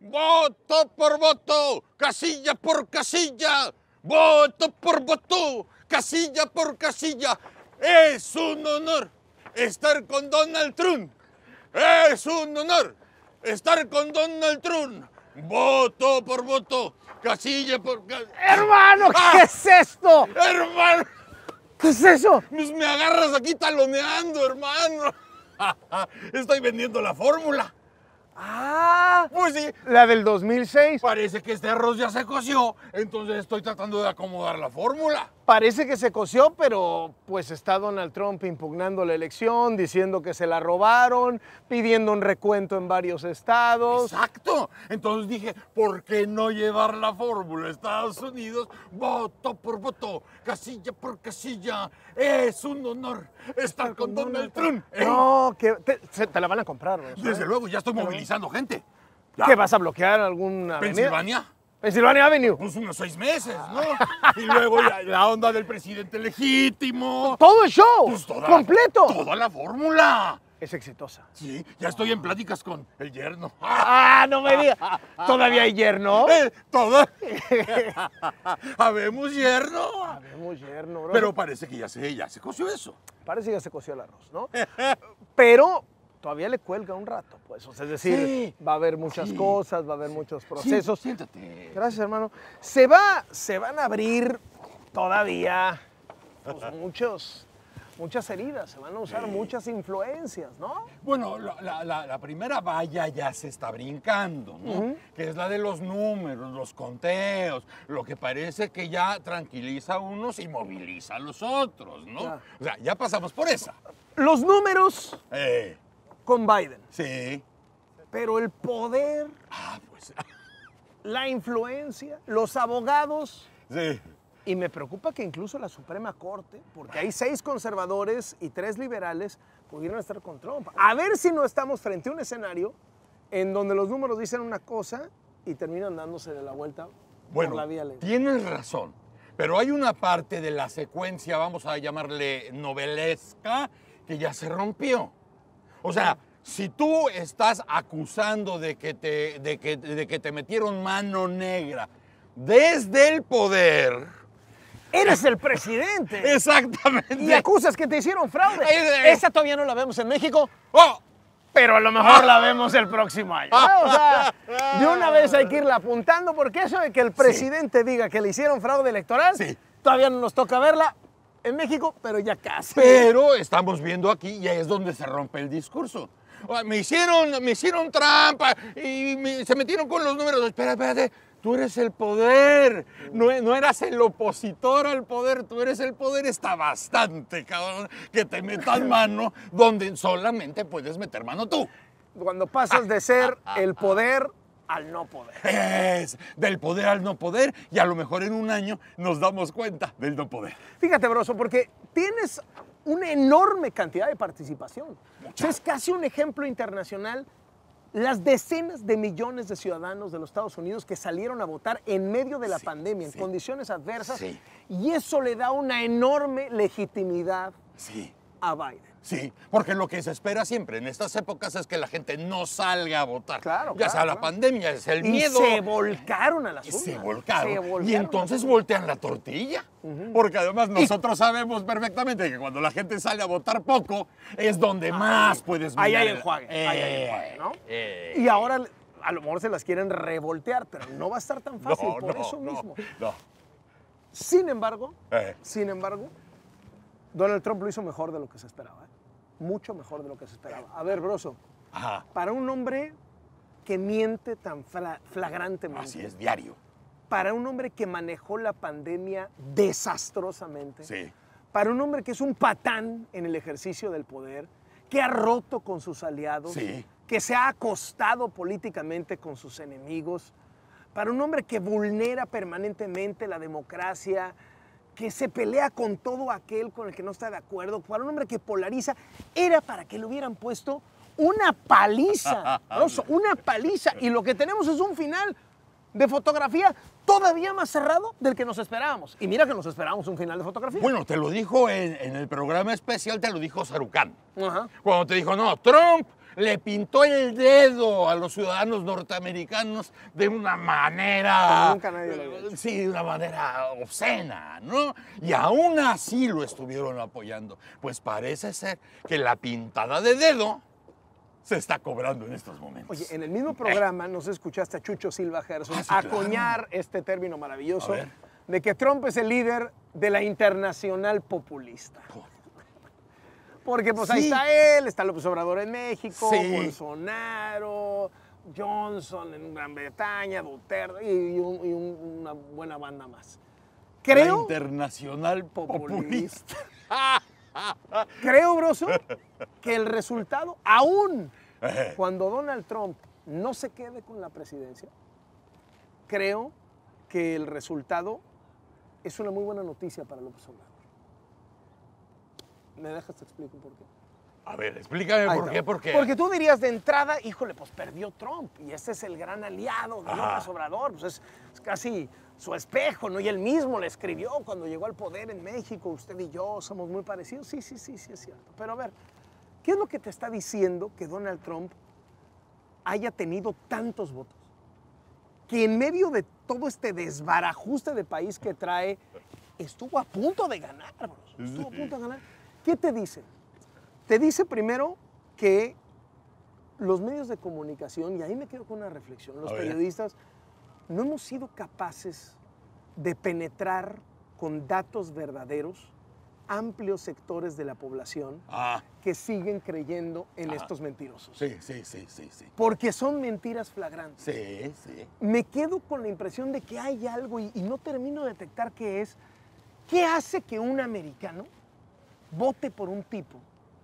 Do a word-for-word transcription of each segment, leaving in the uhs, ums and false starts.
Voto por voto, casilla por casilla, voto por voto, casilla por casilla. Es un honor estar con Donald Trump. Es un honor estar con Donald Trump. Voto por voto, casilla por casilla. ¡Hermano! ¿Qué ¡Ah! es esto? ¡Hermano! ¿Qué es eso? Pues me agarras aquí taloneando, hermano. Estoy vendiendo la fórmula. Ah, Pues sí, la del dos mil seis. parece que este arroz ya se coció, entonces estoy tratando de acomodar la fórmula. Parece que se coció, pero pues está Donald Trump impugnando la elección, diciendo que se la robaron, pidiendo un recuento en varios estados. Exacto. Entonces dije, ¿por qué no llevar la fórmula a Estados Unidos? Voto por voto, casilla por casilla. Es un honor estar con Donald Trump. ¿Eh? No, que te, se- te la van a comprar, ¿no? Desde luego, ya estoy movilizando gente. Ya. ¿Qué, vas a bloquear alguna avenida? Pensilvania. Pennsylvania Avenue. Pues unos seis meses, ¿no? Y luego ya la onda del presidente legítimo. Todo el show, Pues toda, completo. Toda la fórmula. Es exitosa. Sí, ya estoy en pláticas con el yerno. Ah, no me digas. ¿Todavía hay yerno? Eh, toda. Habemos yerno. Habemos yerno, bro. Pero parece que ya se, ya se coció eso. Parece que ya se coció el arroz, ¿no? Pero todavía le cuelga un rato, pues. O sea, es decir, Sí. va a haber muchas Sí. cosas, va a haber muchos procesos. Sí, siéntate. Gracias, hermano. Se va, se van a abrir todavía pues, muchos, muchas heridas, se van a usar muchas influencias, ¿no? Bueno, la, la- la- la primera valla ya se está brincando, ¿no? Que es la de los números, los conteos, lo que parece que ya tranquiliza a unos y moviliza a los otros, ¿no? Ya. O sea, ya pasamos por esa. Los números Eh, con Biden, sí. pero el poder, Ah, pues. la influencia, los abogados. Sí. Y me preocupa que incluso la Suprema Corte, porque hay seis conservadores y tres liberales, pudieran estar con Trump. A ver si no estamos frente a un escenario en donde los números dicen una cosa y terminan dándose de la vuelta Bueno, por la vía legal. tienes razón, pero hay una parte de la secuencia, vamos a llamarle novelesca, que ya se rompió. O sea, si tú estás acusando de que te, de que, de que te metieron mano negra desde el poder... ¡Eres el presidente! Exactamente. Y acusas que te hicieron fraude. Eh, eh. Esa todavía no la vemos en México, ¡Oh! pero a lo mejor la vemos el próximo año. ¿no? O sea, de una vez hay que irla apuntando, porque eso de que el presidente diga que le hicieron fraude electoral, Sí. todavía no nos toca verla en México, pero ya casi. Pero estamos viendo aquí y es donde se rompe el discurso. O sea, Me hicieron, me hicieron trampa y me- se metieron con los números. Espera, espérate, tú eres el poder. No, no eras el opositor al poder, tú eres el poder. Está bastante, cabrón, que te metan mano donde solamente puedes meter mano tú. Cuando pasas de ser el poder al no poder. Es del poder al no poder y a lo mejor en un año nos damos cuenta del no poder. Fíjate, Broso, porque tienes una enorme cantidad de participación. O sea, es casi un ejemplo internacional. Las decenas de millones de ciudadanos de los Estados Unidos que salieron a votar en medio de la Sí, pandemia, en sí. condiciones adversas, Sí. y eso le da una enorme legitimidad Sí. a Biden. Sí, porque lo que se espera siempre en estas épocas es que la gente no salga a votar. Claro, Ya claro, sea la claro. pandemia, es el Y miedo. se volcaron a las Y urnas. se volcaron. Se volcaron Y a las entonces urnas. voltean la tortilla. Porque además nosotros sabemos perfectamente que cuando la gente sale a votar poco es donde más puedes Ahí hay mirar. enjuague, ahí hay Eh, enjuague, ¿no? eh. Y ahora a lo mejor se las quieren revoltear, pero no va a estar tan fácil No, por no, eso no, mismo. no. Sin embargo, Eh. sin embargo, Donald Trump lo hizo mejor de lo que se esperaba. ¿eh? Mucho mejor de lo que se esperaba. A ver, Broso, Ajá, para un hombre que miente tan fla- flagrantemente, así es, diario. para un hombre que manejó la pandemia desastrosamente, Sí. para un hombre que es un patán en el ejercicio del poder, que ha roto con sus aliados, Sí. que se ha acostado políticamente con sus enemigos, para un hombre que vulnera permanentemente la democracia, que se pelea con todo aquel con el que no está de acuerdo, para un hombre que polariza, era para que le hubieran puesto una paliza, Rosso, una paliza. Y lo que tenemos es un final de fotografía todavía más cerrado del que nos esperábamos. Y mira que nos esperábamos un final de fotografía. Bueno, te lo dijo en, en el programa especial, te lo dijo Sarucán. Ajá. Cuando te dijo, no, Trump le pintó el dedo a los ciudadanos norteamericanos de una manera... Como nunca nadie lo había hecho. Sí, de una manera obscena, ¿no? Y aún así lo estuvieron apoyando. Pues parece ser que la pintada de dedo se está cobrando en estos momentos. Oye, en el mismo programa nos escuchaste a Chucho Silva Gerson Ah, sí, claro. acuñar este término maravilloso A ver. de que Trump es el líder de la internacional populista. Porque pues ahí Sí. está él, está López Obrador en México, Sí. Bolsonaro, Johnson en Gran Bretaña, Duterte y, y un- y un- una buena banda más. La Creo, internacional populista. creo, Broso, que el resultado, aún cuando Donald Trump no se quede con la presidencia, creo que el resultado es una muy buena noticia para López Obrador. ¿Me dejas te explico por qué? A ver, explícame Ahí por te qué, va. porque... Porque tú dirías de entrada, híjole, pues perdió Trump y este es el gran aliado de Ajá. López Obrador, pues es, es casi su espejo, ¿no? Y él mismo le escribió cuando llegó al poder en México, usted y yo somos muy parecidos. Sí, sí, sí, sí, es cierto. Pero a ver, ¿qué es lo que te está diciendo que Donald Trump haya tenido tantos votos? Que en medio de todo este desbarajuste de país que trae, estuvo a punto de ganar, bro. Estuvo a punto de ganar. ¿Qué te dice? Te dice primero que los medios de comunicación, y ahí me quedo con una reflexión, los A ver. periodistas no hemos sido capaces de penetrar con datos verdaderos amplios sectores de la población Ah, que siguen creyendo en Ajá. estos mentirosos. sí, sí, sí, sí, sí. Porque son mentiras flagrantes. Sí, sí. Me quedo con la impresión de que hay algo y, y no termino de detectar qué es. ¿Qué hace que un americano vote por un tipo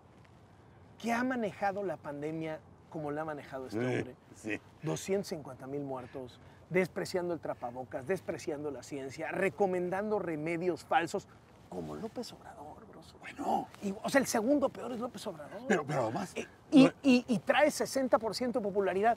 que ha manejado la pandemia como la ha manejado este hombre? Sí. doscientos cincuenta mil muertos, despreciando el tapabocas, despreciando la ciencia, recomendando remedios falsos, como López Obrador, broso. Bueno, Y, o sea, el segundo peor es López Obrador. pero, pero además... Eh, Y, no- y- y trae sesenta por ciento de popularidad.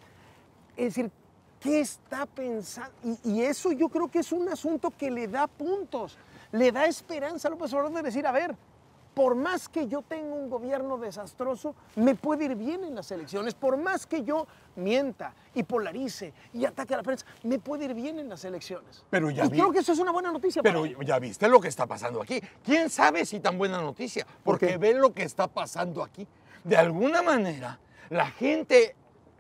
Es decir, ¿qué está pensando? Y, y eso yo creo que es un asunto que le da puntos, le da esperanza a López Obrador de decir, a ver, por más que yo tenga un gobierno desastroso, me puede ir bien en las elecciones. Por más que yo mienta y polarice y ataque a la prensa, me puede ir bien en las elecciones. Pero ya y vi- creo que eso es una buena noticia Pero para él. ya viste lo que está pasando aquí. ¿Quién sabe si tan buena noticia? ¿Por Porque qué? ve lo que está pasando aquí. De alguna manera, la gente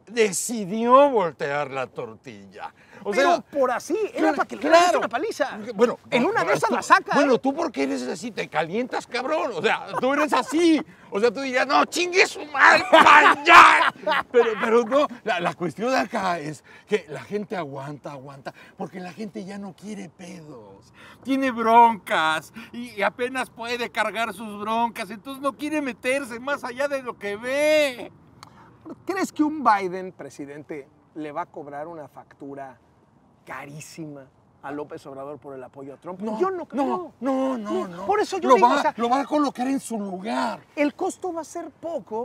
decidió voltear la tortilla. O Pero sea, por así, era claro, para que le claro. hagas una paliza. Bueno, en no, una de pero esas tú- la saca. Bueno, ¿eh? tú porque eres así, te calientas, cabrón. O sea, tú eres así. O sea, tú dirías, no, chingue su madre, pa' allá. Pero, pero no, la, la cuestión de acá es que la gente aguanta, aguanta, porque la gente ya no quiere pedos. Tiene broncas y, y apenas puede cargar sus broncas, entonces no quiere meterse más allá de lo que ve. ¿Crees que un Biden, presidente, le va a cobrar una factura carísima a López Obrador por el apoyo a Trump? yo no creo. No, no, no, no. Por eso yo lo digo, va, o sea, lo va a colocar en su lugar. el costo va a ser poco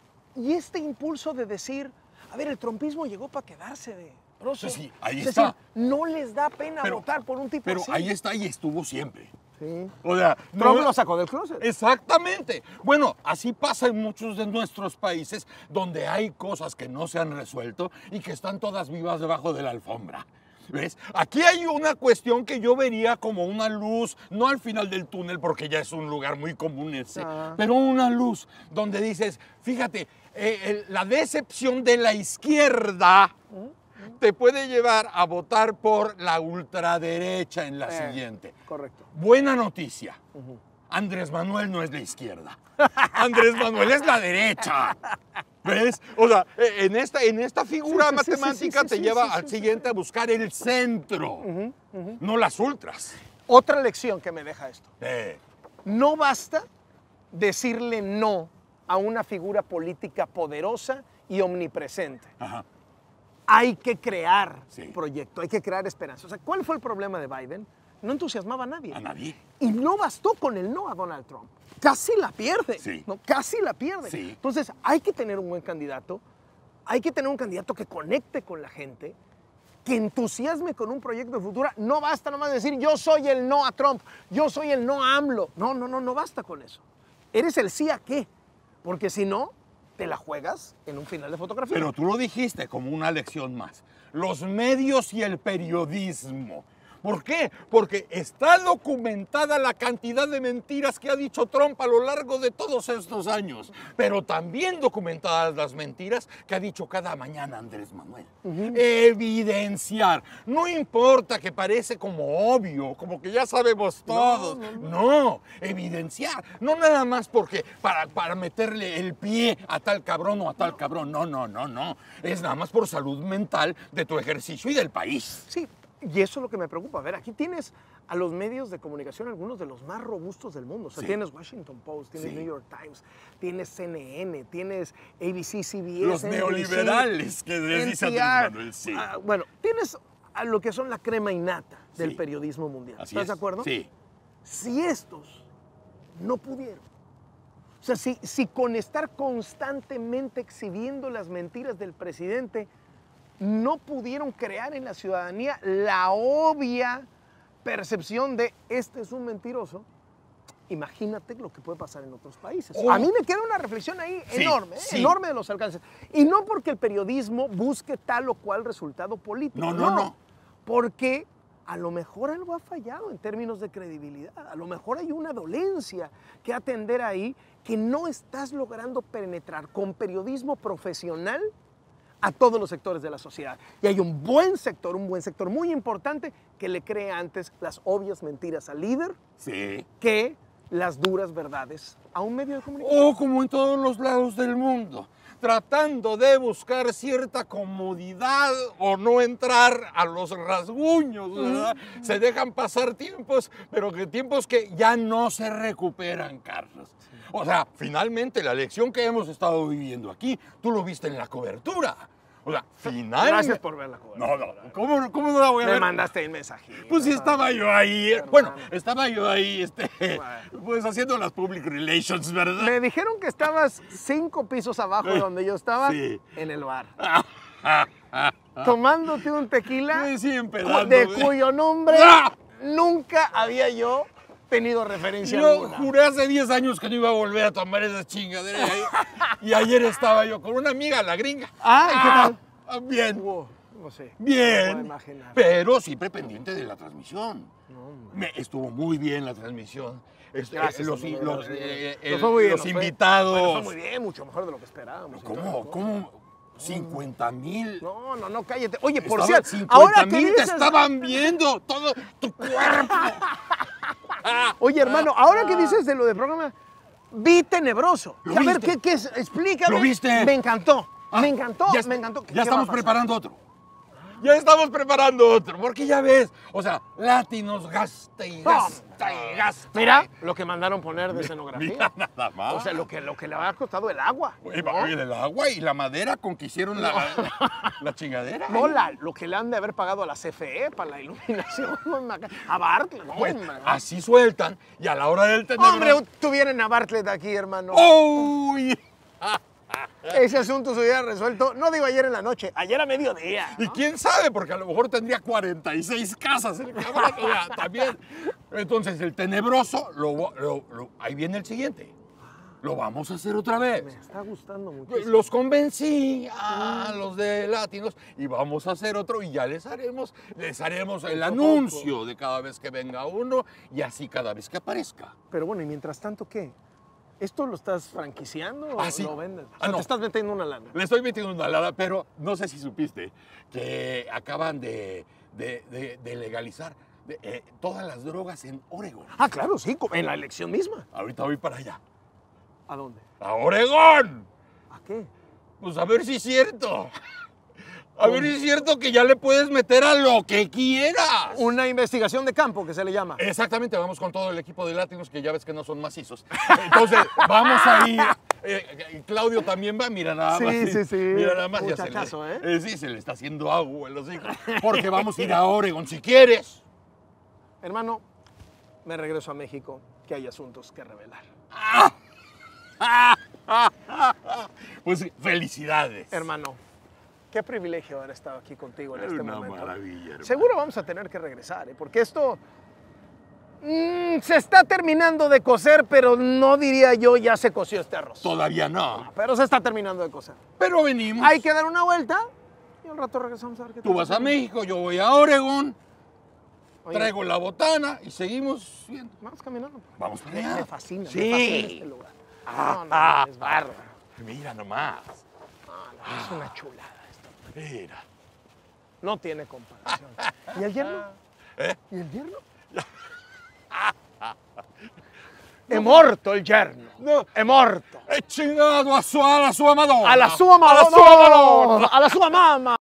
y este impulso de decir, a ver, el trumpismo llegó para quedarse de broso. Sí, sí, ahí es está. decir, no les da pena Pero- votar por un tipo Pero así. ahí está y estuvo siempre. Sí. O sea, Trump no- lo sacó del closet. Exactamente. Bueno, así pasa en muchos de nuestros países donde hay cosas que no se han resuelto y que están todas vivas debajo de la alfombra. ¿Ves? Aquí hay una cuestión que yo vería como una luz, no al final del túnel, porque ya es un lugar muy común ese, Ah. pero una luz donde dices, fíjate, eh, el- la decepción de la izquierda te puede llevar a votar por la ultraderecha en la Eh, siguiente. Correcto. Buena noticia. Andrés Manuel no es la izquierda. Andrés Manuel es la derecha. ¿Ves? O sea, eh, en esta, en esta figura Sí, sí, sí, sí, matemática sí, te sí, lleva sí, al sí, sí, siguiente a buscar el centro, no las ultras. Otra lección que me deja esto. Eh, No basta decirle no a una figura política poderosa y omnipresente. ajá. Hay que crear Sí. proyecto, hay que crear esperanza. O sea, ¿cuál fue el problema de Biden? No entusiasmaba a nadie. A nadie. Y no bastó con el no a Donald Trump. Casi la pierde. Sí. ¿no? Casi la pierde. Sí. Entonces, hay que tener un buen candidato. Hay que tener un candidato que conecte con la gente, que entusiasme con un proyecto de futuro. No basta nomás decir, yo soy el no a Trump, yo soy el no a AMLO. No, no, no, no basta con eso. Eres el sí a qué. Porque si no, te la juegas en un final de fotografía. Pero tú lo dijiste como una lección más. Los medios y el periodismo. ¿Por qué? Porque está documentada la cantidad de mentiras que ha dicho Trump a lo largo de todos estos años, pero también documentadas las mentiras que ha dicho cada mañana Andrés Manuel. Uh-huh. Evidenciar. No importa que parece como obvio, como que ya sabemos todos. No, no, no. no evidenciar. No nada más porque para, para meterle el pie a tal cabrón o a tal cabrón. No, no, no, no. Es nada más por salud mental de tu ejercicio y del país. Sí. Y eso es lo que me preocupa. A ver, aquí tienes a los medios de comunicación, algunos de los más robustos del mundo. O sea, sí. Tienes Washington Post, tienes sí. New York Times, tienes C N N, tienes A B C, C B S, los N B C, neoliberales que dice Andrés Manuel, sí. Uh, bueno, tienes a lo que son la crema innata del sí. periodismo mundial. Así ¿Estás es. de acuerdo? Sí. Si estos no pudieron, o sea, si, si con estar constantemente exhibiendo las mentiras del presidente no pudieron crear en la ciudadanía la obvia percepción de este es un mentiroso, imagínate lo que puede pasar en otros países. Oh. A mí me queda una reflexión ahí sí, enorme, ¿eh? sí. enorme de los alcances. Y no porque el periodismo busque tal o cual resultado político. No, no, no. no. Porque a lo mejor algo ha fallado en términos de credibilidad. A lo mejor hay una dolencia que atender ahí que no estás logrando penetrar con periodismo profesional a todos los sectores de la sociedad. Y hay un buen sector, un buen sector muy importante que le cree antes las obvias mentiras al líder sí. que las duras verdades a un medio de comunicación. O como en todos los lados del mundo, tratando de buscar cierta comodidad o no entrar a los rasguños, ¿verdad? Mm. Se dejan pasar tiempos, pero que tiempos que ya no se recuperan, Carlos. O sea, finalmente la lección que hemos estado viviendo aquí, tú lo viste en la cobertura. O sea, finalmente... Gracias por ver la cobertura. No, no, ¿cómo, cómo no la voy a Me ver? Me mandaste el mensajito. Pues sí, estaba yo ahí. Hermano. Bueno, estaba yo ahí, este, bueno. pues haciendo las public relations, ¿verdad? Me dijeron que estabas cinco pisos abajo de donde yo estaba, sí. en el bar. Tomándote un tequila sí, sí, empedando, de ¿eh? cuyo nombre nunca había yo tenido referencia yo alguna. Yo juré hace diez años que no iba a volver a tomar esas chingaderas. Y ayer estaba yo con una amiga, la gringa. Ah, ¿y qué tal? Ah, bien. Wow, no sé. Bien. No pero siempre pendiente de la transmisión. No, Me, estuvo muy bien la transmisión. Gracias, eh, los, no, los, no, eh, no, fue muy bien, los no invitados. Fue, bueno, fue muy bien, mucho mejor de lo que esperábamos. ¿Cómo? ¿Cómo? cincuenta mil. No, no, no, cállate. Oye, por cierto, ahora que dices... te estaban viendo todo tu cuerpo. Oye, hermano, ahora que dices de lo del programa, vi Tenebroso. ¿Lo a ver, viste? ¿qué, qué es? Explícame. ¿Lo viste? Me encantó, ah, me encantó, ya, me encantó. Ya estamos preparando otro. Ya estamos preparando otro, porque ya ves, o sea, Latinos gasta y gasta y gasta. Mira lo que mandaron poner de escenografía. Mira nada más. O sea, lo que, lo que le ha costado el agua. Oye, ¿no? El agua y la madera con que hicieron la, la, la chingadera. No, la, lo que le han de haber pagado a la C F E para la iluminación. A Bartlett, no, pues, hombre. así sueltan y a la hora del tenebroso... Hombre, tuvieran a Bartlett aquí, hermano. ¡Uy! Ese asunto se hubiera resuelto, no digo ayer en la noche, ayer a mediodía, ¿no? Y quién sabe, porque a lo mejor tendría cuarenta y seis casas el cabrón, o sea, también. Entonces, el Tenebroso, lo, lo, lo, ahí viene el siguiente. Lo vamos a hacer otra vez. Me está gustando mucho. Los convencí a los de Latinos y vamos a hacer otro y ya les haremos, les haremos el anuncio de cada vez que venga uno y así cada vez que aparezca. Pero bueno, y mientras tanto, ¿qué? ¿Esto lo estás franquiciando o ¿Ah, sí? lo vendes? O sea, Ah, no. te estás metiendo una lana. Le estoy metiendo una lana, pero no sé si supiste que acaban de, de, de, de legalizar de, eh, todas las drogas en Oregón. Ah, claro, sí, en la elección misma. Ahorita voy para allá. ¿A dónde? ¡A Oregón! ¿A qué? Pues a ver si es cierto. A ver si es cierto que ya le puedes meter a lo que quieras. Una investigación de campo, que se le llama. Exactamente, vamos con todo el equipo de Latinos, que ya ves que no son macizos. Entonces, vamos ahí. Eh, Claudio también va, mira nada más. Sí, sí, sí. Mira nada más. Muchachazo, ya se le, ¿eh? Sí, se le está haciendo agua en los hijos. Porque vamos a ir a Oregón, si quieres. Hermano, me regreso a México, que hay asuntos que revelar. Pues felicidades. Hermano, qué privilegio haber estado aquí contigo en es este una momento. Maravilla, hermano. Seguro vamos a tener que regresar, ¿eh? Porque esto, Mm, se está terminando de cocer, pero no diría yo ya se coció este arroz. Todavía no. Pero se está terminando de cocer. Pero venimos. Hay que dar una vuelta y al rato regresamos a ver qué Tú tal. vas a México, yo voy a Oregón. Oye, Traigo la botana y seguimos viendo. Vamos caminando. Vamos para Me, allá. me fascina, Sí. me fascina este lugar. Ah, no, no, ah, es bárbaro. Mira nomás. No, no, es una chulada esto. Mira. No tiene comparación. ¿Y el yerno? ¿Eh? ¿Y el yerno? È morto il yerno. No. È morto. È chingato a sua, alla sua Madonna. Alla sua Alla Madonna. sua Madonna. Alla sua mamma.